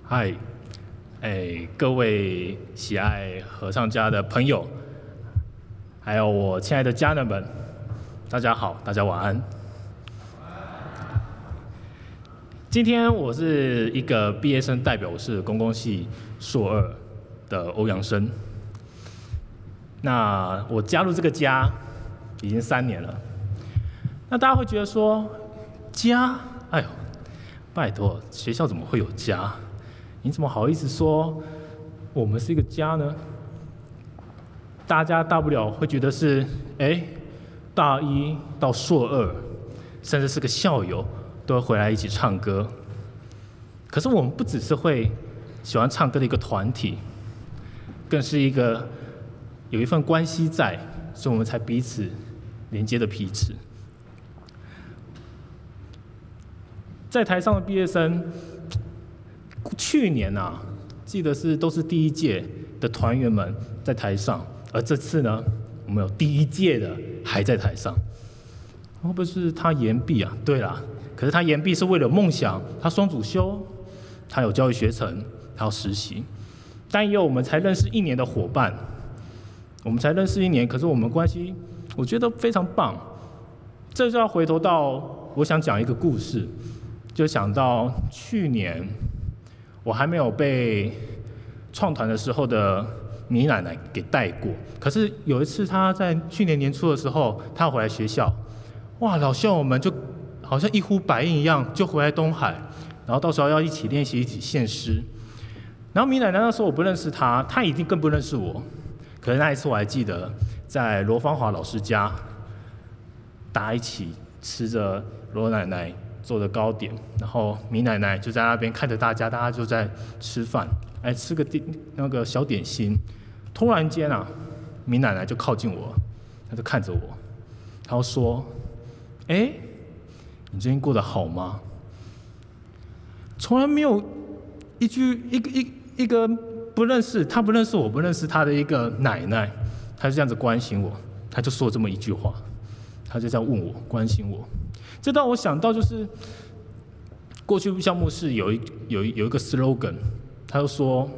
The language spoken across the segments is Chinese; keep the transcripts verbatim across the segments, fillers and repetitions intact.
嗨，哎，各位喜爱合唱家的朋友，还有我亲爱的家人们，大家好，大家晚安。今天我是一个毕业生代表，我是公共系硕二的欧阳生。那我加入这个家已经三年了。那大家会觉得说，家，哎呦，拜托，学校怎么会有家？你怎么好意思说我们是一个家呢？大家大不了会觉得是，哎，大一到硕二，甚至是个校友，都会回来一起唱歌。可是我们不只是会喜欢唱歌的一个团体，更是一个有一份关系在，所以我们才彼此连接的彼此。在台上的毕业生，去年啊，记得是都是第一届的团员们在台上，而这次呢，我们有第一届的还在台上。会不会是他延毕啊？对啦，可是他延毕是为了梦想，他双主修，他有教育学程，他要实习。但也有我们才认识一年的伙伴，我们才认识一年，可是我们关系我觉得非常棒。这就要回头到我想讲一个故事，就想到去年我还没有被创团的时候的米奶奶给带过，可是有一次她在去年年初的时候，她要回来学校，哇，老校友们就好像一呼百应一样，就回来东海，然后到时候要一起练习，一起献诗。然后米奶奶那时候我不认识她，她一定更不认识我。可是那一次我还记得，在罗芳华老师家，大家一起吃着罗奶奶做的糕点，然后米奶奶就在那边看着大家，大家就在吃饭，哎，吃个点那个小点心。突然间啊，米奶奶就靠近我，她就看着我，她就说：“哎，你最近过得好吗？”从来没有一句一个一一个不认识，她不认识我，不认识她的一个奶奶，她就这样子关心我，她就说这么一句话，她就这样问我，关心我。这让我想到，就是过去项目是有一有一有一个 slogan， 他就说：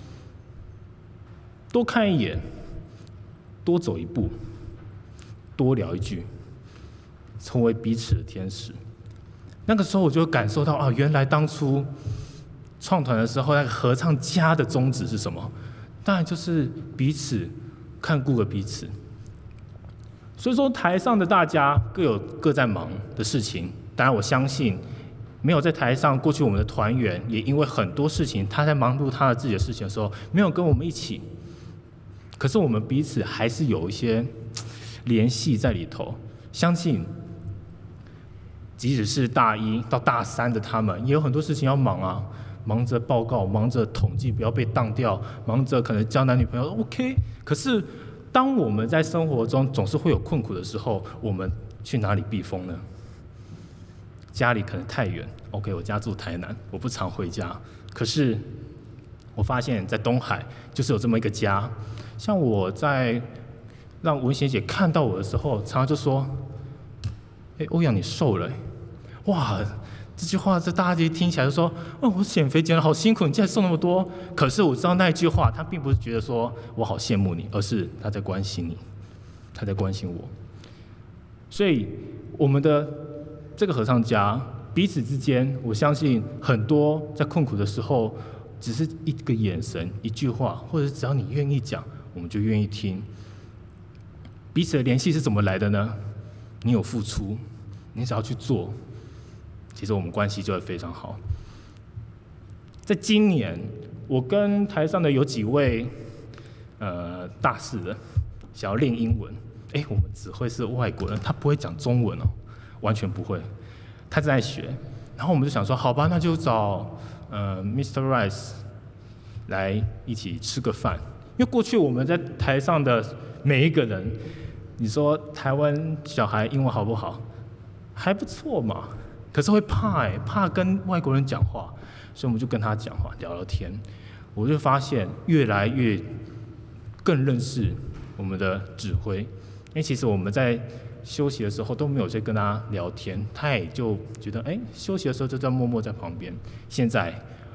多看一眼，多走一步，多聊一句，成为彼此的天使。那个时候我就感受到啊，原来当初创团的时候，那个合唱家的宗旨是什么？当然就是彼此看顾了彼此。所以说，台上的大家各有各在忙的事情。当然，我相信没有在台上，过去我们的团员也因为很多事情，他在忙碌他的自己的事情的时候，没有跟我们一起。可是我们彼此还是有一些联系在里头。相信，即使是大一到大三的他们，也有很多事情要忙啊，忙着报告，忙着统计不要被当掉，忙着可能交男女朋友 ，OK。可是当我们在生活中总是会有困苦的时候，我们去哪里避风呢？家里可能太远 ，OK， 我家住台南，我不常回家。可是我发现，在东海就是有这么一个家。像我在让文贤姐看到我的时候，常常就说：“哎，欧阳你瘦了。”哇，这句话这大家一听起来就说：“哦，我减肥减得好辛苦，你竟然瘦那么多。”可是我知道那一句话，他并不是觉得说我好羡慕你，而是他在关心你，他在关心我。所以我们的这个合唱家彼此之间，我相信很多在困苦的时候，只是一个眼神、一句话，或者是只要你愿意讲，我们就愿意听。彼此的联系是怎么来的呢？你有付出，你只要去做，其实我们关系就会非常好。在今年，我跟台上的有几位呃大四的想要练英文，哎，我们只会是外国人，他不会讲中文哦，完全不会，他正在学。然后我们就想说，好吧，那就找呃 Mister Rice 来一起吃个饭，因为过去我们在台上的每一个人，你说台湾小孩英文好不好？还不错嘛。可是会怕哎、欸，怕跟外国人讲话，所以我们就跟他讲话聊聊天。我就发现越来越更认识我们的指挥，因为其实我们在休息的时候都没有在跟他聊天，他也就觉得哎、欸，休息的时候就在默默在旁边。现在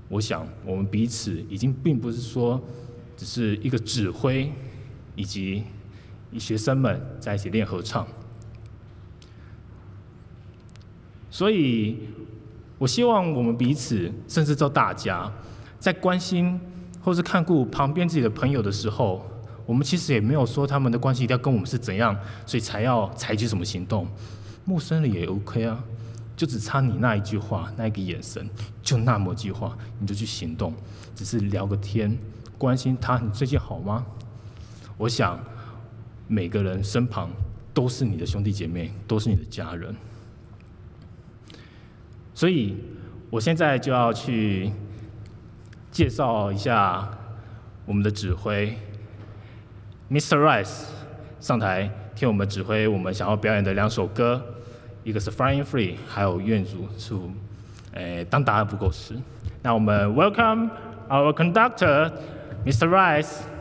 我想我们彼此已经并不是说只是一个指挥，以及学生们在一起练合唱。所以，我希望我们彼此，甚至到大家，在关心或是看顾旁边自己的朋友的时候，我们其实也没有说他们的关系一定要跟我们是怎样，所以才要采取什么行动。陌生人也 OK 啊，就只差你那一句话，那一个眼神，就那么一句话，你就去行动，只是聊个天，关心他，你最近好吗？我想，每个人身旁都是你的兄弟姐妹，都是你的家人。所以，我现在就要去介绍一下我们的指挥 ，Mister Rice 上台替我们指挥我们想要表演的两首歌，一个是 Flying Free， 还有愿主出，诶，当答案不够时。那我们 Welcome our conductor, Mister Rice。